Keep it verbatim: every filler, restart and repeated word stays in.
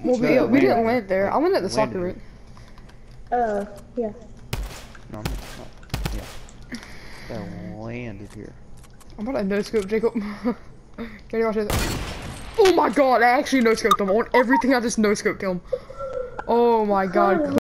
Well, we, No, we didn't landed. land there. Like, I went at the landed soccer here. rink. Uh, yeah. No, I'm not. Yeah. That landed here. I'm about to no scope, Jacob. Ready, watch this. Oh my god, I actually no scoped him. On everything, I just no scoped him. Oh my god.